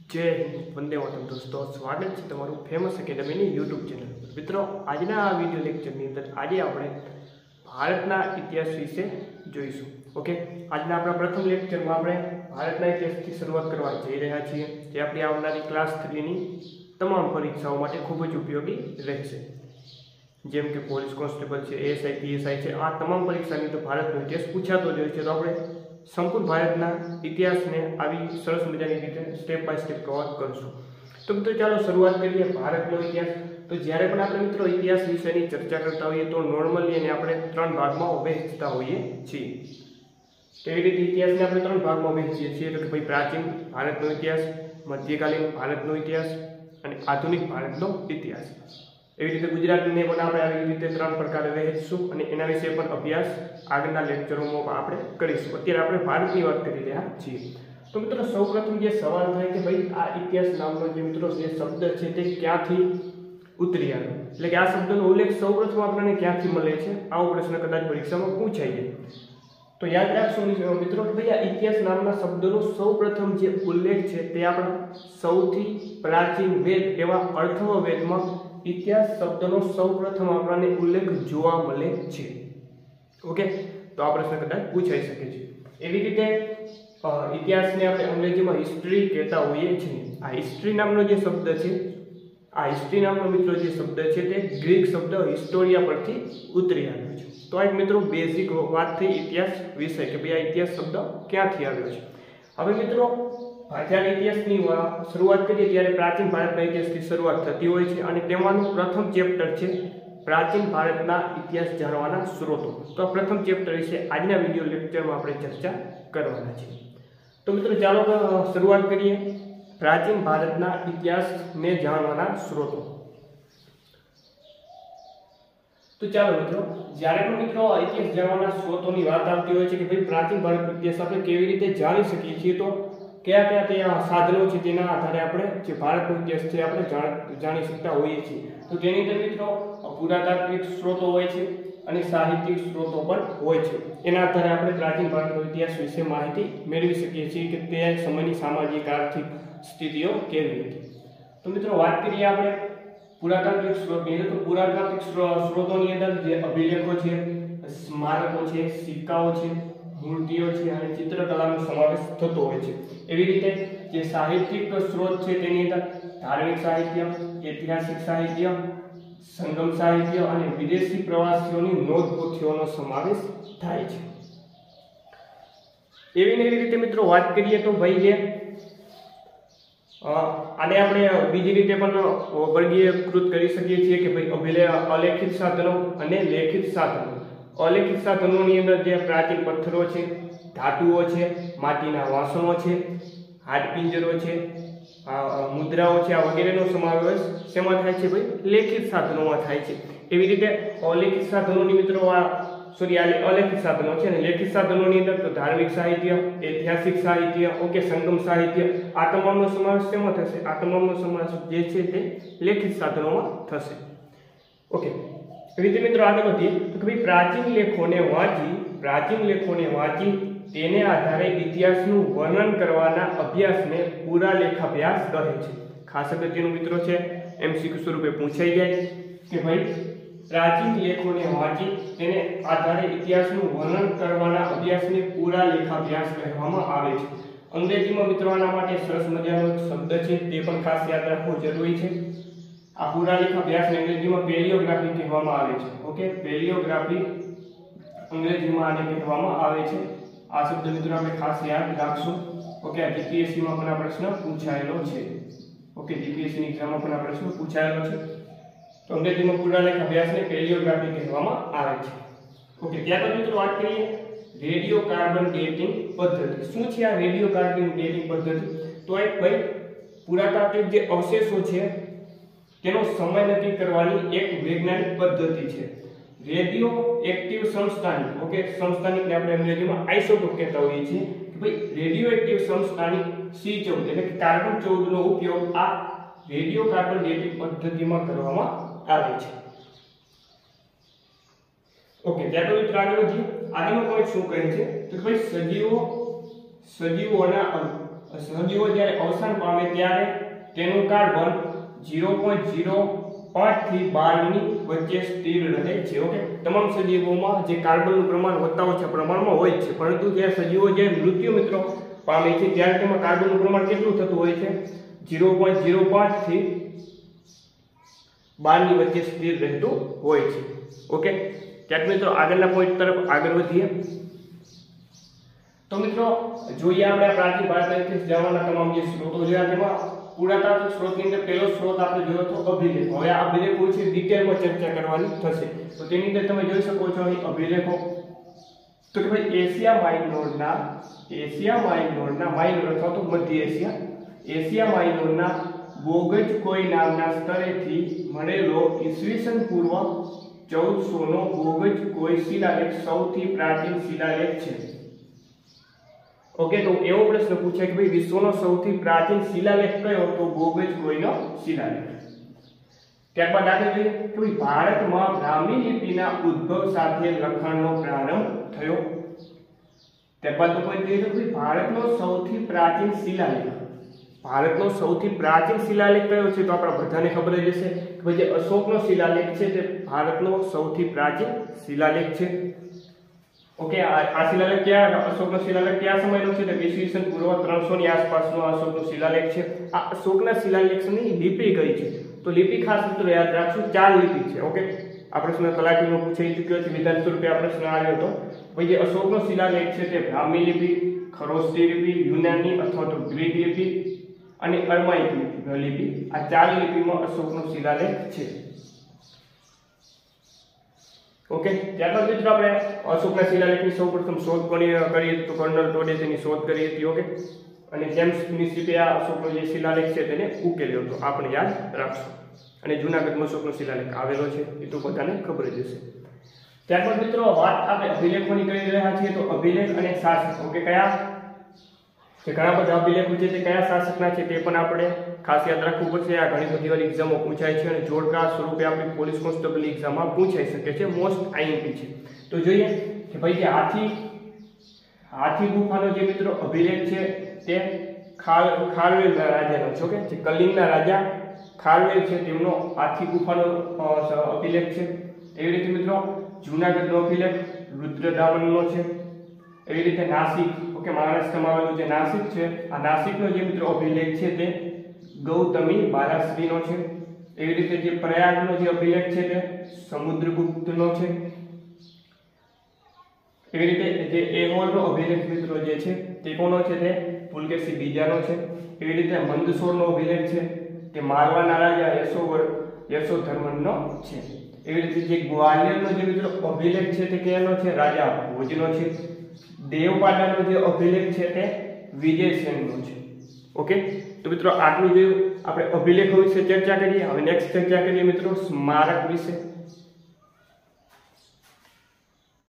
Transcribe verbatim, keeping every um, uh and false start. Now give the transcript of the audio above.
जय हिंद वंदे मातरम। दोस्तों स्वागत है तमारू फेमस एकेडमी यूट्यूब चैनल पर। मित्रों आज आ वीडियो लेक्चर अंदर आज આપણે ભારતના ઇતિહાસ વિશે જોઈશું। ઓકે, આજના આપણા પ્રથમ લેક્ચરમાં આપણે ભારતના ઇતિહાસથી શરૂઆત કરવા જઈ રહ્યા છીએ, જે આપણી આવનારી ક્લાસ થ્રી ની તમામ પરીક્ષાઓ માટે ખૂબ જ ઉપયોગી રહેશે, જેમ કે પોલીસ કોન્સ્ટેબલ છે, એએસઆઈ પીએસઆઈ છે। આ તમામ પરીક્ષાની તો ભારતનો ઇતિહાસ પૂછાતો જ હોય છે, તો આપણે સંપૂર્ણ ભારતના ઇતિહાસને આવી સરસ મજાની રીતે સ્ટેપ બાય સ્ટેપ કવર કરશું। તો મિત્રો ચાલો શરૂઆત કરીએ ભારતનો ઇતિહાસ। તો જ્યારે પણ આપણે મિત્રો ઇતિહાસ વિશેની ચર્ચા કરતા હોઈએ તો નોર્મલી એને આપણે ત્રણ ભાગમાં વહેંચતા હોઈએ છીએ। તેવી રીતે ઇતિહાસને આપણે ત્રણ ભાગમાં વહેંચીએ છીએ, તો કે ભાઈ પ્રાચીન ભારતનો ઇતિહાસ, મધ્યકાલીન ભારતનો ઇતિહાસ અને આધુનિક ભારતનો ઇતિહાસ। એવી રીતે ગુજરાતને પણ આપણે આવી રીતે ત્રણ પ્રકારે વહેંચશું અને એના વિશે પણ અભ્યાસ આગળના લેક્ચરોમાં આપણે કરીશું। અત્યારે આપણે ભારતની વાત કરી રહ્યા છીએ। તો મિત્રો સૌપ્રથમ જે સવાલ થાય કે ભાઈ આ ઇતિહાસ નામનો જે મિત્રો જે શબ્દ છે તે ક્યાંથી ઉતરી આવ્યો, એટલે કે આ શબ્દનો ઉલ્લેખ સૌપ્રથમ આપણને ક્યાંથી મળે છે, આવો પ્રશ્ન કદાચ પરીક્ષામાં પૂછાઈ જાય તો યાદ રાખશો મિત્રો કે ભાઈ આ ઇતિહાસ નામના શબ્દનો સૌપ્રથમ જે ઉલ્લેખ છે તે આપણા સૌથી પ્રાચીન વેદ એવા અથર્વવેદમાં ઇતિહાસ શબ્દનો સૌપ્રથમ આપણને ઉલ્લેખ જોવા મળે છે। ઓકે, તો આ પ્રશ્ન કદાચ પૂછાઈ શકે છે। એવી રીતે ઇતિહાસને આપણે અંગ્રેજીમાં હિસ્ટ્રી કહેતા હોઈએ છીએ। આ હિસ્ટ્રી નામનો જે શબ્દ છે, આ હિસ્ટ્રી નામનો મિત્રો જે શબ્દ છે તે ગ્રીક શબ્દ હિસ્ટોરિયા પરથી ઉતરી આવ્યો છે। તો આ એક મિત્રો બેઝિક વાત થઈ ઇતિહાસ વિશે કે ભાઈ આ ઇતિહાસ શબ્દ ક્યાંથી આવ્યો છે। હવે મિત્રો જ્યારે ઇતિહાસની શરૂઆત કરીએ ત્યારે પ્રાચીન ભારતના ઇતિહાસથી શરૂઆત થતી હોય છે અને તેમાંનું પ્રથમ ચેપ્ટર છે પ્રાચીન ભારતના ઇતિહાસ જાણવાના સ્ત્રોતો। તો આ પ્રથમ ચેપ્ટર વિશે આજના વિડીયો લેક્ચરમાં આપણે ચર્ચા કરવાના છીએ। તો મિત્રો ચાલો શરૂઆત કરીએ પ્રાચીન ભારતના ઇતિહાસને જાણવાના સ્ત્રોતો। તો ચાલો મિત્રો, જ્યારે પણ મિત્રો ઇતિહાસ જાણવાના સ્ત્રોતોની વાત આવતી હોય છે કે ભાઈ પ્રાચીન ભારતનો ઇતિહાસ આપણે કેવી રીતે જાણી શકીએ છીએ, તો કયા કયા તે સાધનો છે તેના આધારે આપણે જે ભારતનો ઇતિહાસ છે આપણે જાણી શકતા હોઈએ છીએ। તો તેની અંદર મિત્રો પુરાતાત્વિક સ્ત્રોતો હોય છે અને સાહિત્યિક સ્ત્રોતો પણ હોય છે। એના આધારે આપણે પ્રાચીન ભારતનો ઇતિહાસ વિશે માહિતી મેળવી શકીએ છીએ કે તે સમયની સામાજિક આર્થિક સ્થિતિઓ કેવી હતી। તો મિત્રો વાત કરીએ આપણે પુરાતાત્વિક સ્ત્રોતની, તો પુરાતાત્વિક સ્ત્રોતોની અંદર જે અભિલેખો છે, સ્મારકો છે, સિક્કાઓ છે, મૂર્તિઓ છે અને ચિત્રકલાનો સમાવેશ થતો હોય છે। એવી રીતે જે સાહિત્યિક સ્ત્રોત છે તેની અંદર ધાર્મિક સાહિત્ય, ઐતિહાસિક સાહિત્ય, સંગમ સાહિત્ય અને વિદેશી પ્રવાસીઓની નોંધપોથીઓનો સમાવેશ થાય છે। એવી ને એવી રીતે મિત્રો વાત કરીએ તો ભાઈ જે આને આપણે બીજી રીતે પણ વર્ગીકૃત કરી શકીએ છીએ કે ભાઈ અભિલેખ, અલેખિત સાધનો અને લેખિત સાધનો। અલેખિત સાધનોની અંદર જે પ્રાચીન પથ્થરો છે, ધાતુઓ છે, માટીના વાસણો છે, હાડપિંજરો છે, મુદ્રાઓ છે, આ વગેરેનો સમાવેશ શેમાં થાય છે ભાઈ લેખિત સાધનોમાં થાય છે। એવી રીતે અલેખિત સાધનોની મિત્રો આ સોરી આ અલેખિત સાધનો છે અને લેખિત સાધનોની અંદર તો ધાર્મિક સાહિત્ય, ઐતિહાસિક સાહિત્ય, ઓકે, સંગમ સાહિત્ય, આ તમામનો સમાવેશ શેમાં થશે, આ તમામનો સમાવેશ જે છે તે લેખિત સાધનોમાં થશે। ઓકે, એવી રીતે મિત્રો આગળ વધીએ તો કે ભાઈ પ્રાચીન લેખોને વાંચી પ્રાચીન લેખોને વાંચી તેને આધારે ઇતિહાસનું વર્ણન કરવાના અભ્યાસને પુરાલેખાભ્યાસ કહે છે। ખાસ અગત્યનું મિત્રો છે, એમસીક્યુ સ્વરૂપે પૂછાઈ જાય કે ભાઈ પ્રાચીન લેખોને વાંચી તેને આધારે ઇતિહાસનું વર્ણન કરવાના અભ્યાસને પુરાલેખાભ્યાસ કહેવામાં આવે છે। અંગ્રેજીમાં મિત્રો આના માટે સરસ મજાનો શબ્દ છે, તે પણ ખાસ યાદ રાખવો જરૂરી છે। આ પુરાલેખાભ્યાસને અંગ્રેજીમાં પેલિયોગ્રાફી કહેવામાં આવે છે। ઓકે, પેલિયોગ્રાફી અંગ્રેજીમાં આને કહેવામાં આવે છે। આ શબ્દ મિત્રો આપણે ખાસ યાદ રાખશું। ઓકે, આ જીપીએસસી માં પણ આ પ્રશ્ન પૂછાયેલો છે। ઓકે, જીપીએસસી ની એક્ઝામમાં પણ આ પ્રશ્ન પૂછાયેલો છે। તો અંગ્રેજીમાં પુરાલેખાભ્યાસને પેલિયોગ્રાફી કહેવામાં આવે છે। ઓકે, ત્યારબાદ મિત્રો વાત કરીએ રેડિયો કાર્બન ડેટિંગ પદ્ધતિ। શું છે આ રેડિયો કાર્બન ડેટિંગ પદ્ધતિ? તો એક ભાઈ પુરાતાત્વિક જે અવશેષો છે તેનો સમય નક્કી કરવાની એક વૈજ્ઞાનિક પદ્ધતિ છે। રેડિયો એક્ટિવ સમસ્થાનિક, ઓકે, સમસ્થાનિકને આપણે અંગ્રેજીમાં આઇસોટોપ કહેતા હોઈએ છીએ કે ભાઈ રેડિયો એક્ટિવ સમસ્થાનિક સી ચૌદ એટલે કે કાર્બન ચૌદ નો ઉપયોગ આ રેડિયો કાર્બન ડેટિંગ પદ્ધતિમાં કરવામાં આવે છે। ઓકે, ત્યારબાદ મિત્રો આગળ વધીએ। આગળનો પોઈન્ટ શું કહે છે તો કે ભાઈ સજીવો સજીવોના સજીવો જ્યારે અવસાન પામે ત્યારે તેનું કાર્બન ઝીરો પોઈન્ટ ઝીરો પાંચ થી બાર ની વચ્ચે સ્થિર રહે છે. ઓકે, તમામ સજીવોમાં જે કાર્બનનું પ્રમાણ વધતા ઓછા પ્રમાણમાં હોય છે, પરંતુ જે સજીવો જે મૃત્યુ મિત્રો પામે છે ત્યારે તેમાં કાર્બનનું પ્રમાણ કેટલું થતું હોય છે? ઝીરો પોઈન્ટ ઝીરો પાંચ થી બાર ની વચ્ચે સ્થિર રહેતું હોય છે. ઓકે, ત્યાર મિત્રો આગળના પોઈન્ટ તરફ આગળ વધીએ. તો મિત્રો જોઈએ આપણે પ્રાચીન ભારતના ઇતિહાસ જાણવાના તમામ જે સ્ત્રોતો જોયા તેમાં પુરાતાત્વિક સ્ત્રોતની અંદર પહેલો સ્ત્રોત આપણે જોયો તો અભિલેખ. હવે આ અભિલેખો વિશે ડિટેલમાં ચર્ચા કરવાની થશે. તો તેની અંદર તમે જોઈ શકો છો અહીં અભિલેખો તો કે ભાઈ એશિયા માઇનોરના એશિયા માઇનોરના માઇનોર અથવા તો મધ્ય એશિયા એશિયા માઇનોરના બોગજકોઈ નામના સ્થળેથી મળેલો ઈસવીસન પૂર્વ ચૌદસો નો બોગજકોઈ શિલાલેખ સૌથી પ્રાચીન શિલાલેખ છે. ઓકે, તો એવો પ્રશ્ન પૂછાય કે ભાઈ વિશ્વનો સૌથી પ્રાચીન શિલાલેખ કયો? તો બોગજકોઈનો શિલાલેખ. ત્યારબાદ આગળ જોઈએ કે ભાઈ ભારતમાં બ્રાહ્મી લિપિના ઉદ્ભવ સાથે લખાણનો પ્રારંભ થયો. ત્યારબાદ તો કોઈ જોઈએ તો ભાઈ ભારતનો સૌથી પ્રાચીન શિલાલેખ ભારતનો સૌથી પ્રાચીન શિલાલેખ કયો છે? તો આપણા બધાને ખબર જ હશે કે ભાઈ જે અશોકનો શિલાલેખ છે તે ભારતનો સૌથી પ્રાચીન શિલાલેખ છે. ઓકે, આ શિલાલેખ ક્યાં અશોકનો શિલાલેખ કયા સમયનો છે? તો ઈસવીસન પૂર્વ ત્રણસો ની આસપાસનો અશોકનો શિલાલેખ છે. આ અશોકના શિલાલેખની લિપિ કઈ છે? તો લિપિ ખાસ મિત્રો યાદ રાખશું, ચાર લિપિ છે. ઓકે, આ પ્રશ્ન તલાટીનો પૂછાઈ ચૂક્યો છે, વિધાન સ્વરૂપે આ પ્રશ્ન આવ્યો હતો. ભાઈ જે અશોકનો શિલાલેખ છે તે બ્રાહ્મી લિપિ, ખરોષ્ઠી લિપિ, યુનાની અથવા તો ગ્રીક લિપિ અને અરમાઇક લિપિ, આ ચાર લિપિમાં અશોકનો શિલાલેખ છે. ઓકે, ત્યારબાદ મિત્રો આપણે અશોકના શિલાલેખની સૌપ્રથમ શોધ કરીએ તો કર્નલ ટોડે તેની શોધ કરી હતી. ઓકે, અને જેમ્સ સ્મિથે આ અશોકનો જે શિલાલેખ છે તેને ઉકેલ્યો હતો, આપણે યાદ રાખશું. અને જૂનાગઢમાં અશોકનો શિલાલેખ આવેલો છે એ તો બધાને ખબર જ હશે. ત્યારબાદ મિત્રો વાત આપણે અભિલેખોની કરી રહ્યા છીએ તો અભિલેખ અને શાસક. ઓકે, કયા જે ઘણા બધા અભિલેખો છે તે કયા શાસકના છે તે પણ આપણે ખાસ યાદ રાખવું પડશે. આ ઘણી બધી વાર એક્ઝામમાં પૂછાય છે અને જોડકા સ્વરૂપે આપણી પોલીસ કોન્સ્ટેબલ એક્ઝામમાં પૂછાઈ શકે છે, મોસ્ટ આઈએમપી છે. તો જોઈએ કે ભાઈ જે હાથી હાથી ગુફાનો જે મિત્રો અભિલેખ છે તે ખાલ ખારવેલના રાજાનો છે. ઓકે, જે કલિંગના રાજા ખારવેલ છે તેમનો હાથી ગુફાનો અભિલેખ છે. એવી રીતે મિત્રો જૂનાગઢનો અભિલેખ રુદ્રદામનનો છે. એવી રીતે નાસિક, ઓકે, મહારાષ્ટ્રમાં આવેલું જે નાસિક છે આ નાસિકનો જે મિત્રો અભિલેખ છે તે ગૌતમી બારાશ્રીનો છે. એવી રીતે જે પ્રયાગનો જે અભિલેખ છે તે સમુદ્રગુપ્તનો છે. એવી રીતે જે એહોલનો અભિલેખ મિત્રો જે છે તે કોનો છે? તે પુલકેશી બીજાનો છે. એવી રીતે મંદસોરનો અભિલેખ છે તે મારવાના રાજા યશોવર યશોધર્મનનો છે. એવી રીતે જે ગ્વાલિયરનો જે મિત્રો અભિલેખ છે તે કેનો છે? રાજા ભોજનો છે. દેવપાડાનો જે અભિલેખ છે તે વિજયસેનનો છે. ઓકે, તો મિત્રો આટલું જોયું આપણે અભિલેખો વિશે ચર્ચા કરીએ. હવે નેક્સ્ટ ચર્ચા કરીએ મિત્રો સ્મારક વિશે.